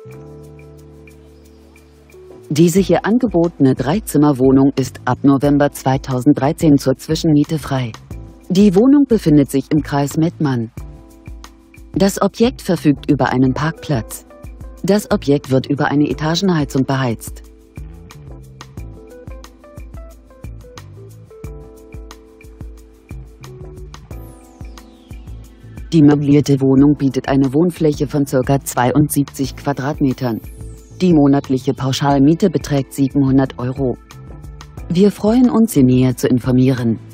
Diese hier angebotene Dreizimmerwohnung ist ab November 2013 zur Zwischenmiete frei. Die Wohnung befindet sich im Kreis Mettmann. Das Objekt verfügt über einen Parkplatz. Das Objekt wird über eine Etagenheizung beheizt. Die möblierte Wohnung bietet eine Wohnfläche von ca. 72 Quadratmetern. Die monatliche Pauschalmiete beträgt 700 €. Wir freuen uns, Sie näher zu informieren.